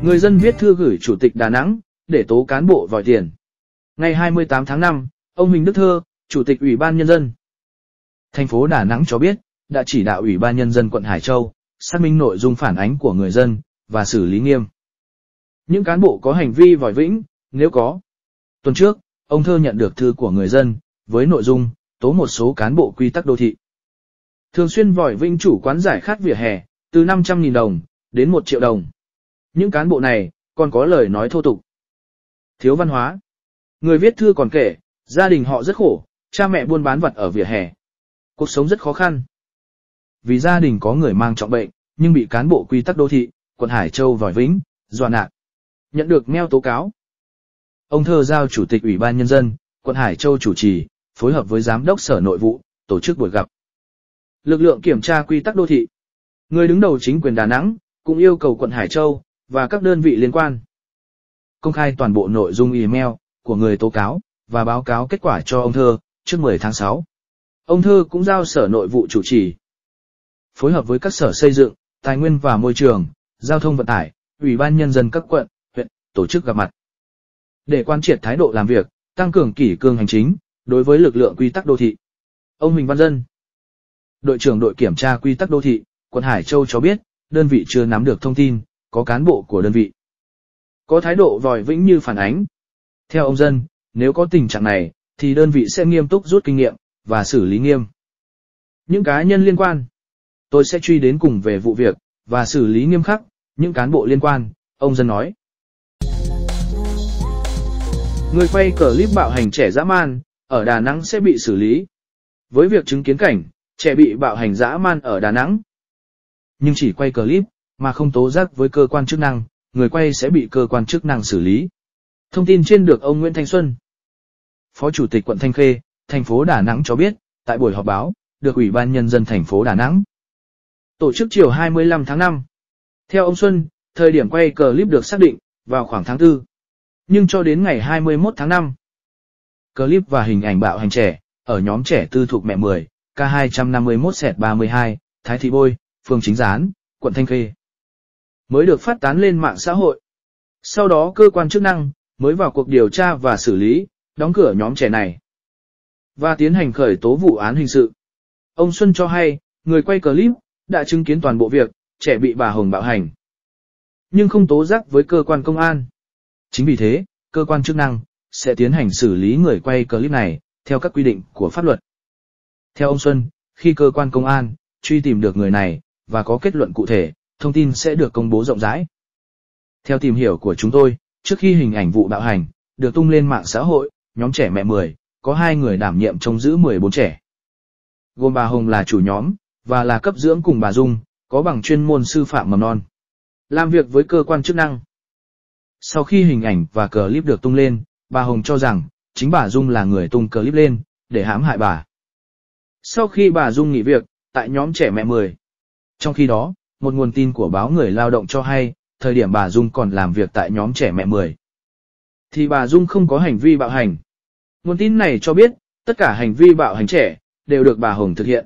Người dân viết thư gửi Chủ tịch Đà Nẵng để tố cán bộ vòi tiền. Ngày 28 tháng 5, ông Huỳnh Đức Thơ, Chủ tịch Ủy ban Nhân dân thành phố Đà Nẵng cho biết, đã chỉ đạo Ủy ban Nhân dân quận Hải Châu xác minh nội dung phản ánh của người dân và xử lý nghiêm những cán bộ có hành vi vòi vĩnh, nếu có. Tuần trước, ông Thơ nhận được thư của người dân với nội dung tố một số cán bộ quy tắc đô thị thường xuyên vòi vĩnh chủ quán giải khát vỉa hè từ 500.000 đồng đến 1 triệu đồng. Những cán bộ này còn có lời nói thô tục, thiếu văn hóa. Người viết thư còn kể, gia đình họ rất khổ, cha mẹ buôn bán vặt ở vỉa hè. Cuộc sống rất khó khăn. Vì gia đình có người mang trọng bệnh, nhưng bị cán bộ quy tắc đô thị, quận Hải Châu vòi vĩnh, dọa nạt. Nhận được mail tố cáo, ông Thơ giao Chủ tịch Ủy ban Nhân dân, quận Hải Châu chủ trì, phối hợp với Giám đốc Sở Nội vụ, tổ chức buổi gặp. Lực lượng kiểm tra quy tắc đô thị, người đứng đầu chính quyền Đà Nẵng, cũng yêu cầu quận Hải Châu và các đơn vị liên quan công khai toàn bộ nội dung email của người tố cáo và báo cáo kết quả cho ông Thơ trước 10 tháng 6. Ông Thơ cũng giao Sở Nội vụ chủ trì, phối hợp với các sở xây dựng, tài nguyên và môi trường, giao thông vận tải, Ủy ban Nhân dân các quận, huyện, tổ chức gặp mặt để quán triệt thái độ làm việc, tăng cường kỷ cương hành chính đối với lực lượng quy tắc đô thị. Ông Huỳnh Văn Dân, đội trưởng đội kiểm tra quy tắc đô thị, quận Hải Châu cho biết, đơn vị chưa nắm được thông tin có cán bộ của đơn vị có thái độ vòi vĩnh như phản ánh. Theo ông Dân, nếu có tình trạng này, thì đơn vị sẽ nghiêm túc rút kinh nghiệm và xử lý nghiêm những cá nhân liên quan. Tôi sẽ truy đến cùng về vụ việc và xử lý nghiêm khắc những cán bộ liên quan, ông Dân nói. Người quay clip bạo hành trẻ dã man ở Đà Nẵng sẽ bị xử lý. Với việc chứng kiến cảnh trẻ bị bạo hành dã man ở Đà Nẵng, nhưng chỉ quay clip mà không tố giác với cơ quan chức năng, người quay sẽ bị cơ quan chức năng xử lý. Thông tin trên được ông Nguyễn Thanh Xuân, Phó Chủ tịch quận Thanh Khê, thành phố Đà Nẵng cho biết, tại buổi họp báo, được Ủy ban Nhân dân thành phố Đà Nẵng tổ chức chiều 25 tháng 5. Theo ông Xuân, thời điểm quay clip được xác định vào khoảng tháng 4. Nhưng cho đến ngày 21 tháng 5, clip và hình ảnh bạo hành trẻ ở nhóm trẻ tư thục mẹ 10, K251/32, Thái Thị Bôi, phường Chính Gián, quận Thanh Khê mới được phát tán lên mạng xã hội. Sau đó cơ quan chức năng mới vào cuộc điều tra và xử lý, đóng cửa nhóm trẻ này và tiến hành khởi tố vụ án hình sự. Ông Xuân cho hay, người quay clip đã chứng kiến toàn bộ việc trẻ bị bà Hồng bạo hành, nhưng không tố giác với cơ quan công an. Chính vì thế, cơ quan chức năng sẽ tiến hành xử lý người quay clip này theo các quy định của pháp luật. Theo ông Xuân, khi cơ quan công an truy tìm được người này và có kết luận cụ thể, thông tin sẽ được công bố rộng rãi. Theo tìm hiểu của chúng tôi, trước khi hình ảnh vụ bạo hành được tung lên mạng xã hội, nhóm trẻ mẹ 10 có 2 người đảm nhiệm trông giữ 14 trẻ, gồm bà Hồng là chủ nhóm và là cấp dưỡng cùng bà Dung, có bằng chuyên môn sư phạm mầm non, làm việc với cơ quan chức năng. Sau khi hình ảnh và clip được tung lên, bà Hồng cho rằng chính bà Dung là người tung clip lên để hãm hại bà. Sau khi bà Dung nghỉ việc tại nhóm trẻ mẹ 10, trong khi đó, một nguồn tin của báo Người Lao động cho hay, thời điểm bà Dung còn làm việc tại nhóm trẻ mẹ 10, thì bà Dung không có hành vi bạo hành. Nguồn tin này cho biết, tất cả hành vi bạo hành trẻ đều được bà Hồng thực hiện.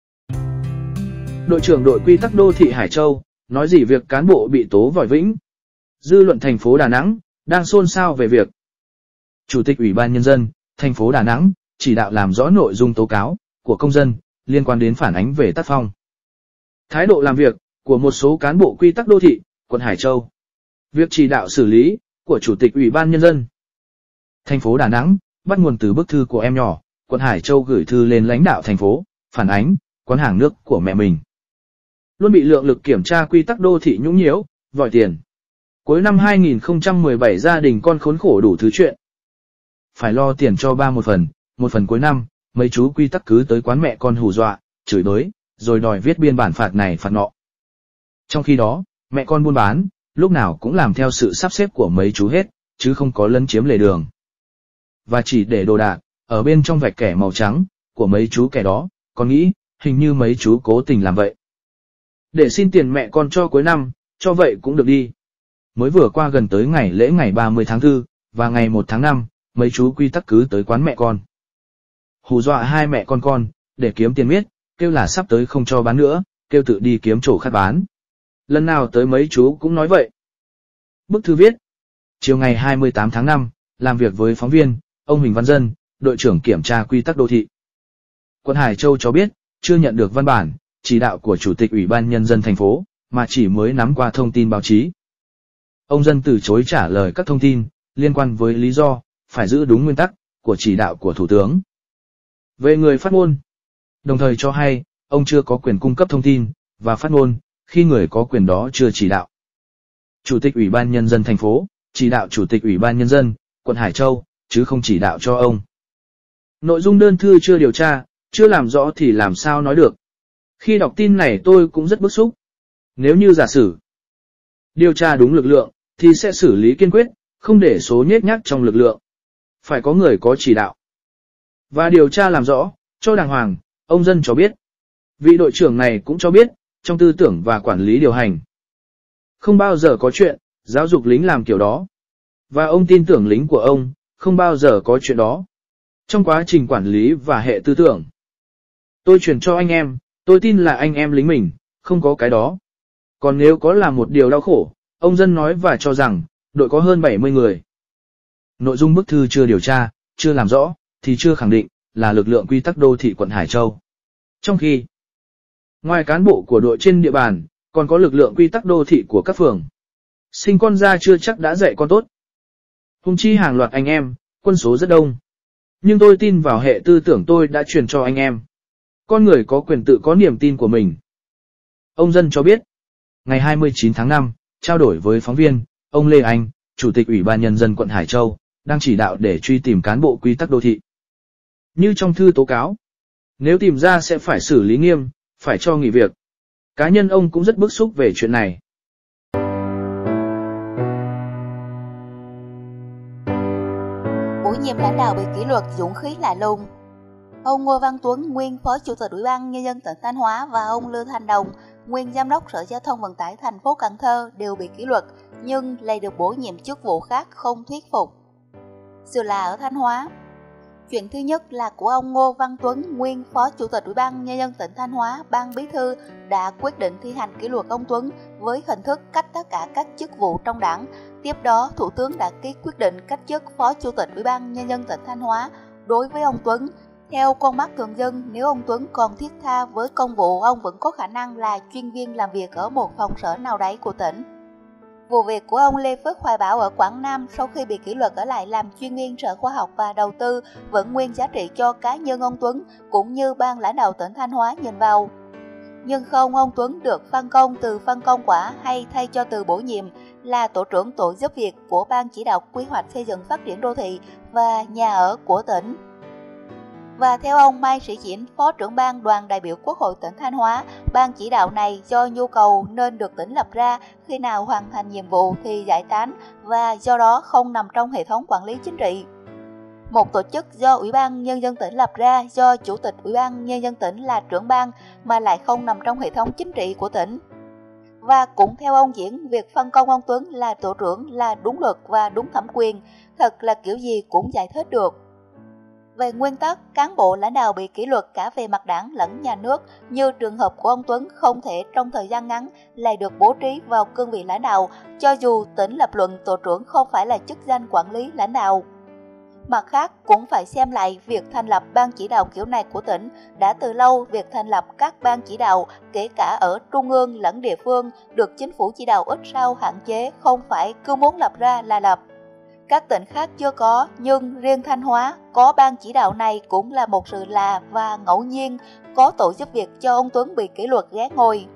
Đội trưởng đội quy tắc đô thị Hải Châu nói gì việc cán bộ bị tố vòi vĩnh. Dư luận thành phố Đà Nẵng đang xôn xao về việc Chủ tịch Ủy ban Nhân dân thành phố Đà Nẵng chỉ đạo làm rõ nội dung tố cáo của công dân liên quan đến phản ánh về tác phong, thái độ làm việc của một số cán bộ quy tắc đô thị, quận Hải Châu. Việc chỉ đạo xử lý của Chủ tịch Ủy ban Nhân dân thành phố Đà Nẵng bắt nguồn từ bức thư của em nhỏ, quận Hải Châu gửi thư lên lãnh đạo thành phố, phản ánh quán hàng nước của mẹ mình luôn bị lượng lực kiểm tra quy tắc đô thị nhũng nhiễu, vòi tiền. Cuối năm 2017 gia đình con khốn khổ đủ thứ chuyện, phải lo tiền cho ba một phần cuối năm, mấy chú quy tắc cứ tới quán mẹ con hù dọa, chửi bới, rồi đòi viết biên bản phạt này phạt nọ. Trong khi đó, mẹ con buôn bán, lúc nào cũng làm theo sự sắp xếp của mấy chú hết, chứ không có lấn chiếm lề đường. Và chỉ để đồ đạc, ở bên trong vạch kẻ màu trắng, của mấy chú kẻ đó, con nghĩ, hình như mấy chú cố tình làm vậy. Để xin tiền mẹ con cho cuối năm, cho vậy cũng được đi. Mới vừa qua gần tới ngày lễ ngày 30 tháng 4, và ngày 1 tháng 5, mấy chú quy tắc cứ tới quán mẹ con, hù dọa hai mẹ con, để kiếm tiền miết, kêu là sắp tới không cho bán nữa, kêu tự đi kiếm chỗ khác bán. Lần nào tới mấy chú cũng nói vậy. Bức thư viết. Chiều ngày 28 tháng 5, làm việc với phóng viên, ông Huỳnh Văn Dân, đội trưởng kiểm tra quy tắc đô thị quận Hải Châu cho biết, chưa nhận được văn bản, chỉ đạo của Chủ tịch Ủy ban Nhân dân thành phố, mà chỉ mới nắm qua thông tin báo chí. Ông Dân từ chối trả lời các thông tin liên quan với lý do phải giữ đúng nguyên tắc của chỉ đạo của Thủ tướng. Về người phát ngôn, đồng thời cho hay, ông chưa có quyền cung cấp thông tin và phát ngôn khi người có quyền đó chưa chỉ đạo. Chủ tịch Ủy ban Nhân dân thành phố chỉ đạo Chủ tịch Ủy ban Nhân dân quận Hải Châu, chứ không chỉ đạo cho ông. Nội dung đơn thư chưa điều tra, chưa làm rõ thì làm sao nói được. Khi đọc tin này tôi cũng rất bức xúc. Nếu như giả sử điều tra đúng lực lượng, thì sẽ xử lý kiên quyết, không để số nhết nhác trong lực lượng. Phải có người có chỉ đạo. Và điều tra làm rõ, cho đàng hoàng, ông Dân cho biết. Vị đội trưởng này cũng cho biết, trong tư tưởng và quản lý điều hành, không bao giờ có chuyện, giáo dục lính làm kiểu đó. Và ông tin tưởng lính của ông, không bao giờ có chuyện đó. Trong quá trình quản lý và hệ tư tưởng, tôi truyền cho anh em, tôi tin là anh em lính mình, không có cái đó. Còn nếu có là một điều đau khổ, ông Dân nói và cho rằng, đội có hơn 70 người. Nội dung bức thư chưa điều tra, chưa làm rõ, thì chưa khẳng định là lực lượng quy tắc đô thị quận Hải Châu. Trong khi, ngoài cán bộ của đội trên địa bàn, còn có lực lượng quy tắc đô thị của các phường. Sinh con ra chưa chắc đã dạy con tốt. Hùng chi hàng loạt anh em, quân số rất đông. Nhưng tôi tin vào hệ tư tưởng tôi đã truyền cho anh em. Con người có quyền tự có niềm tin của mình. Ông Dân cho biết, ngày 29 tháng 5, trao đổi với phóng viên, ông Lê Anh, Chủ tịch Ủy ban Nhân dân quận Hải Châu, đang chỉ đạo để truy tìm cán bộ quy tắc đô thị. Như trong thư tố cáo, nếu tìm ra sẽ phải xử lý nghiêm, phải cho nghỉ việc. Cá nhân ông cũng rất bức xúc về chuyện này. Bổ nhiệm lãnh đạo bị kỷ luật dũng khí lạ lùng. Ông Ngô Văn Tuấn, nguyên Phó Chủ tịch Ủy ban Nhân dân tỉnh Thanh Hóa và ông Lưu Thanh Đồng, nguyên Giám đốc Sở Giao thông Vận tải thành phố Cần Thơ đều bị kỷ luật, nhưng lại được bổ nhiệm chức vụ khác không thuyết phục. Sự là ở Thanh Hóa. Chuyện thứ nhất là của ông Ngô Văn Tuấn, nguyên Phó Chủ tịch Ủy ban Nhân dân tỉnh Thanh Hóa, Ban Bí thư đã quyết định thi hành kỷ luật ông Tuấn với hình thức cách tất cả các chức vụ trong đảng. Tiếp đó, Thủ tướng đã ký quyết định cách chức Phó Chủ tịch Ủy ban Nhân dân tỉnh Thanh Hóa đối với ông Tuấn. Theo con mắt thường dân, nếu ông Tuấn còn thiết tha với công vụ, ông vẫn có khả năng là chuyên viên làm việc ở một phòng sở nào đấy của tỉnh. Vụ việc của ông Lê Phước Hoài Bảo ở Quảng Nam sau khi bị kỷ luật ở lại làm chuyên viên Sở Khoa học và Đầu tư vẫn nguyên giá trị cho cá nhân ông Tuấn cũng như ban lãnh đạo tỉnh Thanh Hóa nhìn vào. Nhưng không, ông Tuấn được phân công từ phân công quả hay thay cho từ bổ nhiệm là tổ trưởng tổ giúp việc của Ban chỉ đạo quy hoạch xây dựng phát triển đô thị và nhà ở của tỉnh. Và theo ông Mai Sĩ Diễn, Phó trưởng ban đoàn đại biểu Quốc hội tỉnh Thanh Hóa, ban chỉ đạo này do nhu cầu nên được tỉnh lập ra, khi nào hoàn thành nhiệm vụ thì giải tán và do đó không nằm trong hệ thống quản lý chính trị. Một tổ chức do Ủy ban Nhân dân tỉnh lập ra, do Chủ tịch Ủy ban Nhân dân tỉnh là trưởng ban mà lại không nằm trong hệ thống chính trị của tỉnh. Và cũng theo ông Diễn, việc phân công ông Tuấn là tổ trưởng là đúng luật và đúng thẩm quyền, thật là kiểu gì cũng giải thích được. Về nguyên tắc, cán bộ lãnh đạo bị kỷ luật cả về mặt đảng lẫn nhà nước, như trường hợp của ông Tuấn không thể trong thời gian ngắn lại được bố trí vào cương vị lãnh đạo, cho dù tỉnh lập luận tổ trưởng không phải là chức danh quản lý lãnh đạo. Mặt khác, cũng phải xem lại việc thành lập ban chỉ đạo kiểu này của tỉnh. Đã từ lâu, việc thành lập các ban chỉ đạo, kể cả ở trung ương lẫn địa phương, được chính phủ chỉ đạo ít sau hạn chế, không phải cứ muốn lập ra là lập. Các tỉnh khác chưa có, nhưng riêng Thanh Hóa có ban chỉ đạo này cũng là một sự lạ và ngẫu nhiên, có tổ giúp việc cho ông Tuấn bị kỷ luật ghé ngồi.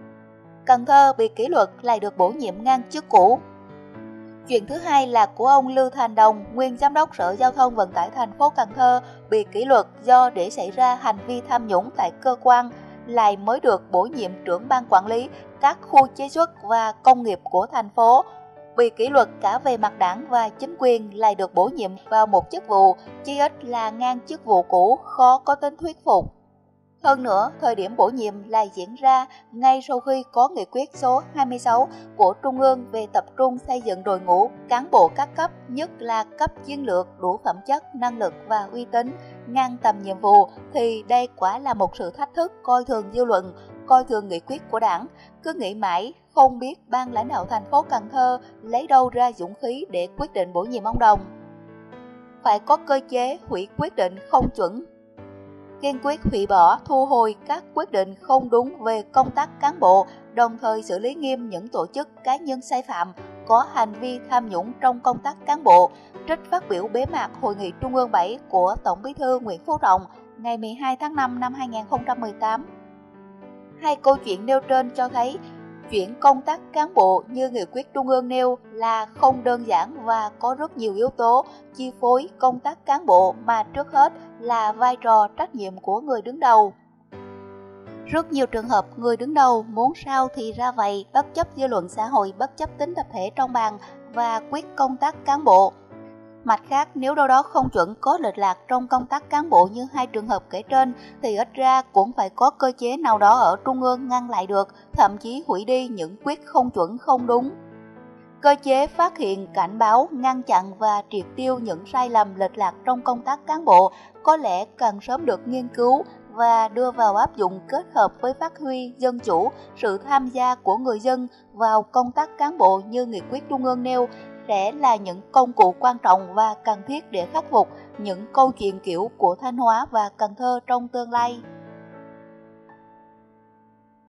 Cần Thơ bị kỷ luật lại được bổ nhiệm ngang chức cũ. Chuyện thứ hai là của ông Lưu Thanh Đồng, nguyên Giám đốc Sở Giao thông Vận tải thành phố Cần Thơ, bị kỷ luật do để xảy ra hành vi tham nhũng tại cơ quan, lại mới được bổ nhiệm trưởng ban quản lý các khu chế xuất và công nghiệp của thành phố. Bị kỷ luật cả về mặt đảng và chính quyền, lại được bổ nhiệm vào một chức vụ, chí ít là ngang chức vụ cũ, khó có tính thuyết phục. Hơn nữa, thời điểm bổ nhiệm lại diễn ra ngay sau khi có nghị quyết số 26 của Trung ương về tập trung xây dựng đội ngũ cán bộ các cấp, nhất là cấp chiến lược đủ phẩm chất, năng lực và uy tín, ngang tầm nhiệm vụ, thì đây quả là một sự thách thức coi thường dư luận, coi thường nghị quyết của đảng, cứ nghĩ mãi không biết ban lãnh đạo thành phố Cần Thơ lấy đâu ra dũng khí để quyết định bổ nhiệm ông Đồng. Phải có cơ chế hủy quyết định không chuẩn, kiên quyết hủy bỏ, thu hồi các quyết định không đúng về công tác cán bộ, đồng thời xử lý nghiêm những tổ chức cá nhân sai phạm có hành vi tham nhũng trong công tác cán bộ. Trích phát biểu bế mạc Hội nghị Trung ương 7 của Tổng Bí thư Nguyễn Phú Trọng ngày 12 tháng 5 năm 2018. Hai câu chuyện nêu trên cho thấy chuyển công tác cán bộ như nghị quyết Trung ương nêu là không đơn giản và có rất nhiều yếu tố chi phối công tác cán bộ, mà trước hết là vai trò trách nhiệm của người đứng đầu. Rất nhiều trường hợp người đứng đầu muốn sao thì ra vậy, bất chấp dư luận xã hội, bất chấp tính tập thể trong bàn và quyết công tác cán bộ. Mặt khác, nếu đâu đó không chuẩn, có lệch lạc trong công tác cán bộ như hai trường hợp kể trên, thì ít ra cũng phải có cơ chế nào đó ở trung ương ngăn lại được, thậm chí hủy đi những quyết không chuẩn không đúng. Cơ chế phát hiện, cảnh báo, ngăn chặn và triệt tiêu những sai lầm lệch lạc trong công tác cán bộ có lẽ cần sớm được nghiên cứu và đưa vào áp dụng, kết hợp với phát huy dân chủ, sự tham gia của người dân vào công tác cán bộ như nghị quyết Trung ương nêu, sẽ là những công cụ quan trọng và cần thiết để khắc phục những câu chuyện kiểu của Thanh Hóa và Cần Thơ trong tương lai.